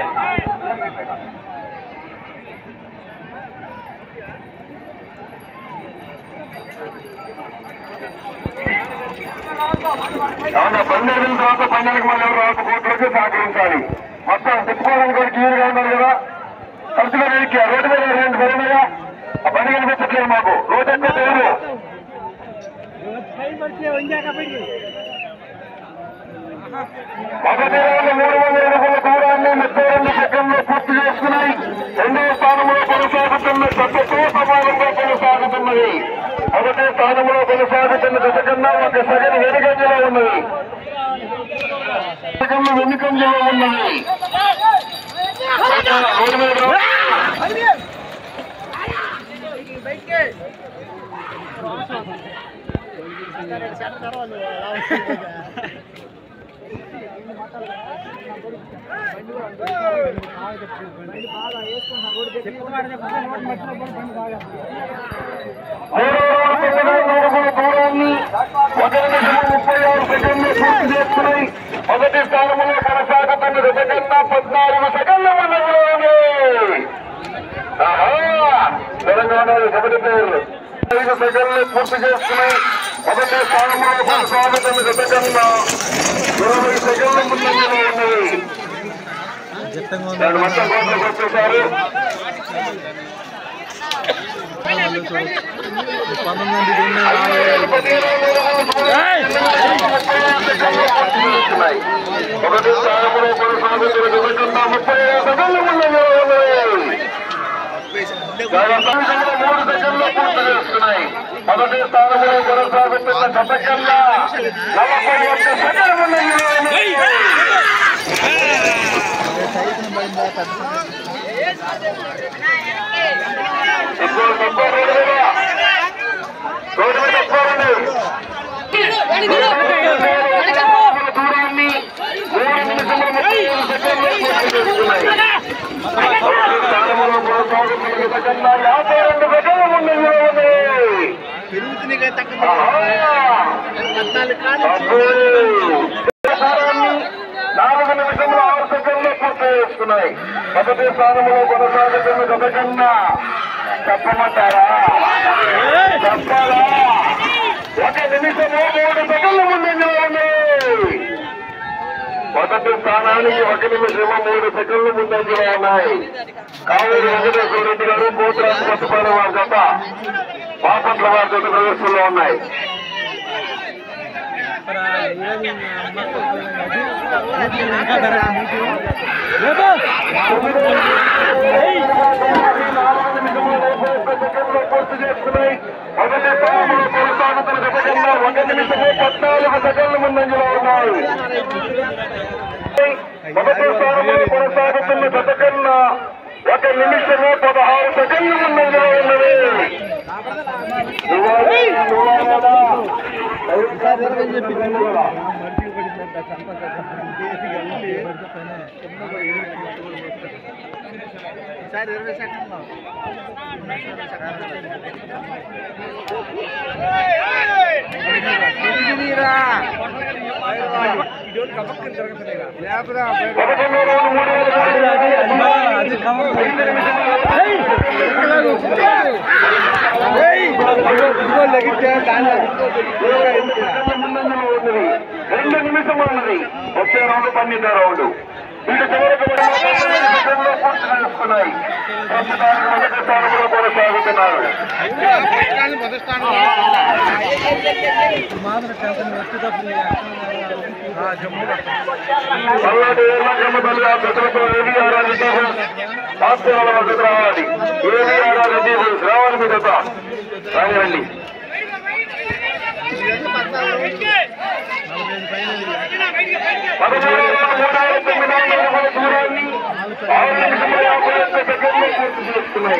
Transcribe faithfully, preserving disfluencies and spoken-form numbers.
అవునా పన్నెండు తర్వాత పన్నెండుకి మళ్ళీ ఎవరు రాకు కోట్లకి సహకరించాలి. మొత్తం తిప్పుకోవడానికి కూడా క్లియర్గా ఉన్నారు కదా. ఖర్చులో వెనక్కి రోడ్డు మీద రెండు పెరిగినాయా ఆ పని కనిపించట్లేదు మాకు. రోడ్డు ఎక్కువ పేరు మొదటి రోజు మూడు వందల అడుగుల దూరాన్ని ముప్పై రెండు సెకండ్లు పూర్తి చేసుకున్నాయి. రెండవ స్థానంలో కొనసాగుతున్న సభ్యతో సమానంగా కొనసాగుతున్నది. మొదటి స్థానంలో కొనసాగుతున్న దశ కన్నా ఒక సెకండ్ వెనుకంజలో ఉన్నది. సెకండ్లు వెనుకంజలో ఉన్నది. దూరాన్ని ఒక నిమిషం ముప్పై ఆరు సెకండ్లు పూర్తి చేసుకున్నాయి. మొదటి స్థానంలో కొనసాగుతున్న దశ కన్నా పద్నాలుగు సెకండ్ల ముందంజలో తెలంగాణలో మొదటి పేర్లు ఐదు సెకండ్లు పూర్తి చేసుకున్నాయి. మొదటి స్థానంలో కొనసాగుతున్న దశ కన్నా ఇరవై సెకండ్ల ముందంజలో ఉన్నది. దాని మొత్తం కోట్లకు వచ్చేసారు. మొదటి స్థానంలో కొనసాగుతున్న దశ కన్నా ముప్పై ఐదు సెకండ్ల ముందంజలో ఉన్నది. మూడు సెకండ్లు పూర్తి చేసుకున్నాయి. మొదటి స్థానంలో కొనసాగుతున్న దశ కన్నా నలభై ఒక్క సెకండ్ల ముందంజలో ఉన్నది. ఎక్కువ తక్కువ రోడ్డు మీద రోడ్డు మీద ఎక్కువ దూరాన్ని మూడు నిమిషముల ముప్పై ఏడు సెకండ్లు పూర్తి చేసుకున్నాయి. స్థానంలో కొనసాగుతున్న దశ కన్నా యాభై రెండు సెకండ్ల ముందంజలో ఉన్నది. నాలుగు నిమిషంలో ఆరు సెకండ్లు పూర్తి చేసుకున్నాయి. మొదటి స్థానంలో కొనసాగుతున్న దశ కన్నా చెప్పమంటారా చెప్పాలా ఒక నిమిషము మూడు సెకండ్ల ముందంజలో ఉన్నాయి. మొదటి స్థానానికి ఒక నిమిషము మూడు సెకండ్ల ముందంజలో ఉన్నాయి. కావేరి వెంకటేశ్వర రెడ్డి గారు పోతురాజు కొత్తపాలెం వారి జత బాపట్ల వారి జత ప్రదర్శనలో ఉన్నాయి. పూర్తి చేసుకున్నాయి. మొదటి స్థానంలో కొనసాగుతున్న దశ కన్నా ఒక నిమిషము పద్నాలుగు సెకండ్ల ముందంజలో ఉన్నాయి. మొదటి స్థానంలో కొనసాగుతున్న దశ కన్నా ఒక నిమిషము పదహారు సెకండ్ల ముందంజలో ఉన్నది. సార్ ఇరవై సెకండ్లో రెండు నిమిషం ఉన్నది. వచ్చే రౌండ్ పన్నెండో రౌండ్ వీటి చివరికి పూర్తి చేసుకున్నాయి. ప్రస్తుతానికి మొదటి స్థానంలో కొనసాగుతున్నారు. పల్నాడు ఏర్లకమ్మ తల్లి ఆ ప్రజలతో ఏవీఆర్ పాఠశాల వద్దకు రావాలి. ఏవీఆర్ రెడ్డి రావాలి మీ జత రాయండి. పదమూడు మూడు ఆరు తొమ్మిది వందల దూరాన్ని ఆరు నిమిషముల యాభై ఒక్క సెకండ్లు పూర్తి చేసుకున్నాయి.